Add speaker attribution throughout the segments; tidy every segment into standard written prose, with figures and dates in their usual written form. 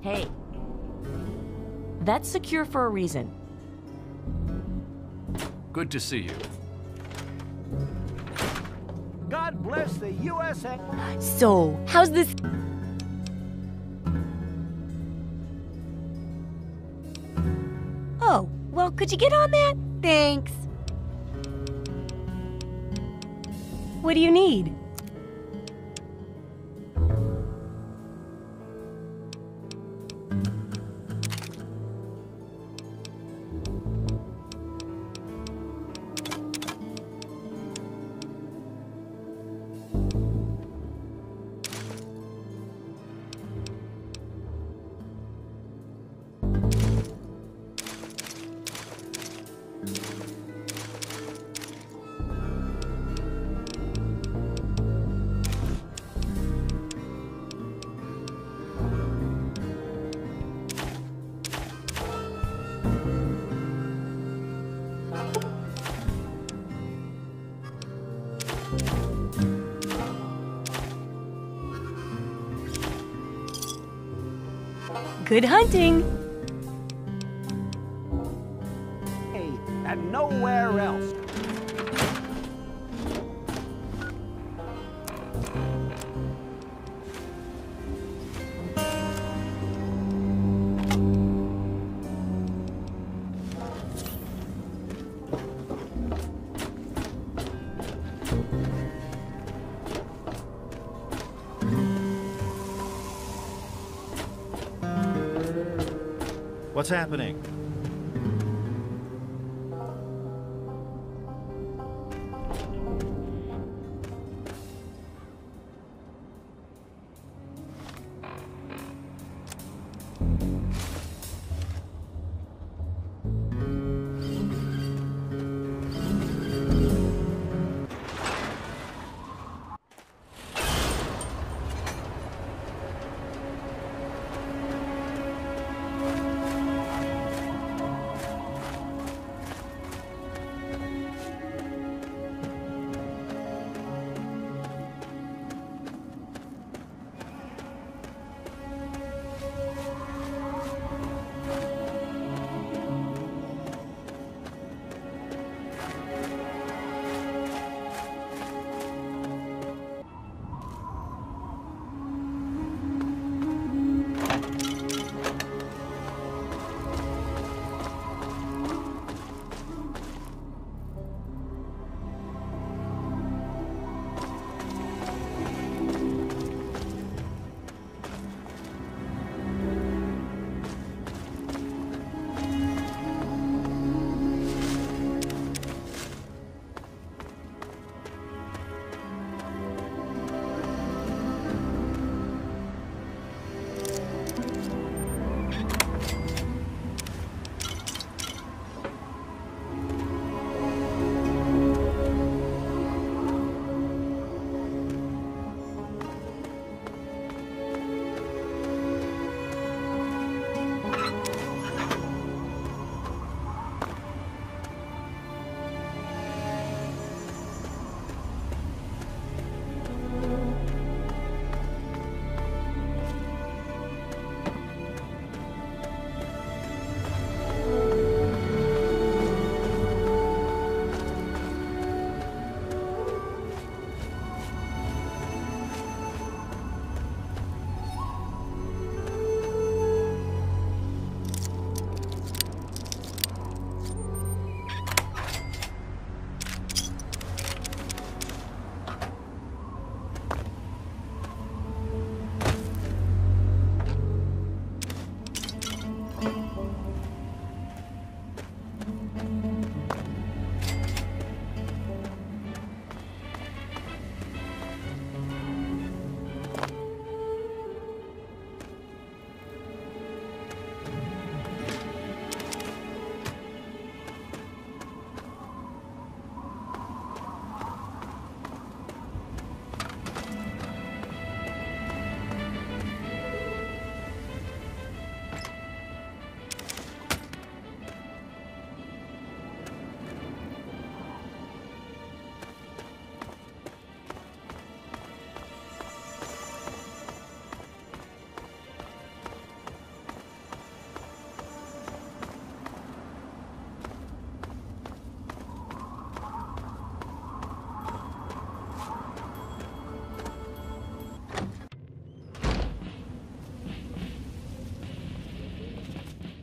Speaker 1: Hey, that's secure for a reason.
Speaker 2: Good to see you.
Speaker 3: God bless the USA.
Speaker 1: So, how's this? Oh, well, could you get on that? Thanks. What do you need? Good hunting!
Speaker 3: Hey, and nowhere else.
Speaker 4: What's happening?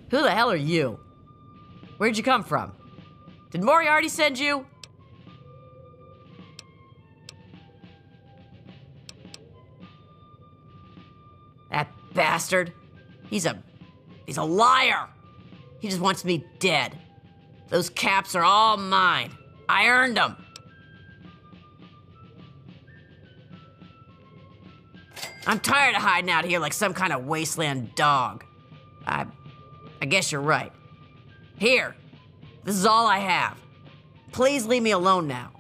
Speaker 2: Who the hell are you? Where'd you come from? Did Moriarty send you? That bastard. He's a liar. He just wants me dead. Those caps are all mine. I earned them. I'm tired of hiding out here like some kind of wasteland dog. I guess you're right. Here, this is all I have. Please leave me alone now.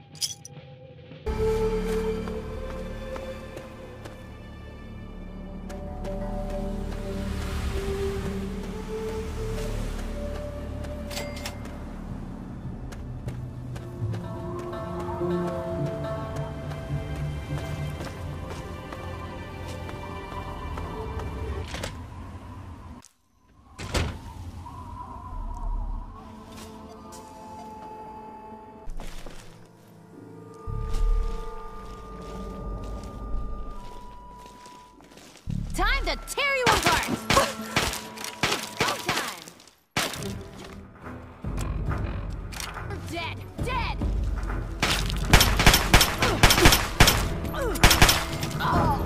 Speaker 5: Time to tear you apart! It's go time! You're dead! Dead! Oh.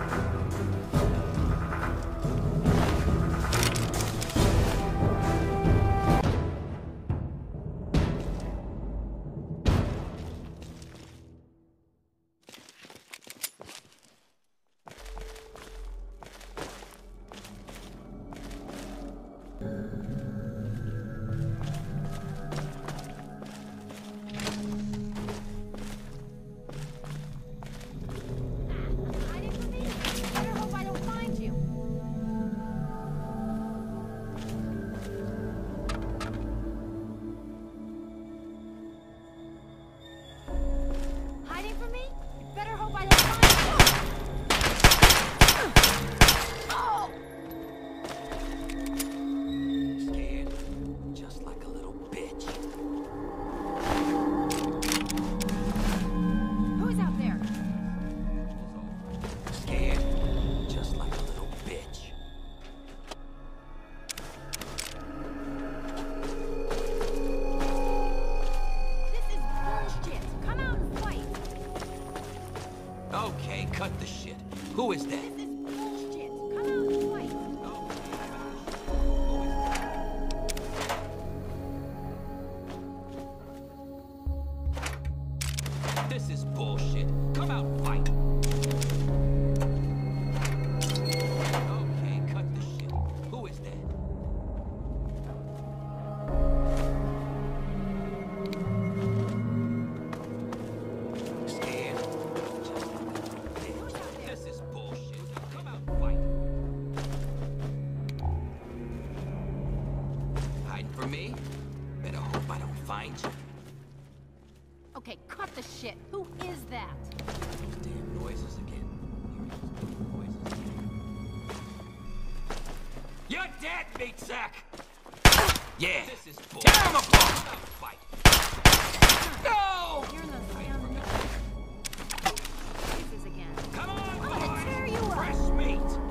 Speaker 6: Okay, cut the shit. Who is that?
Speaker 5: This is bullshit. Come out and fight.
Speaker 6: This is bullshit. Come out and fight. Okay, cut the shit. Who is that? Scared? This is bullshit. Come out and fight. Hiding from me? Better hope I don't find you.
Speaker 5: Okay, cut the shit. Who is that?
Speaker 6: Those damn noises again. Noises again. You're dead, meat sack! Yeah. This is bull. Tear him apart! Fight. Go!
Speaker 5: You're in the sound of noises again.
Speaker 6: Come on,
Speaker 5: I'm gonna tear you
Speaker 6: boys!
Speaker 5: up.
Speaker 6: Fresh meat!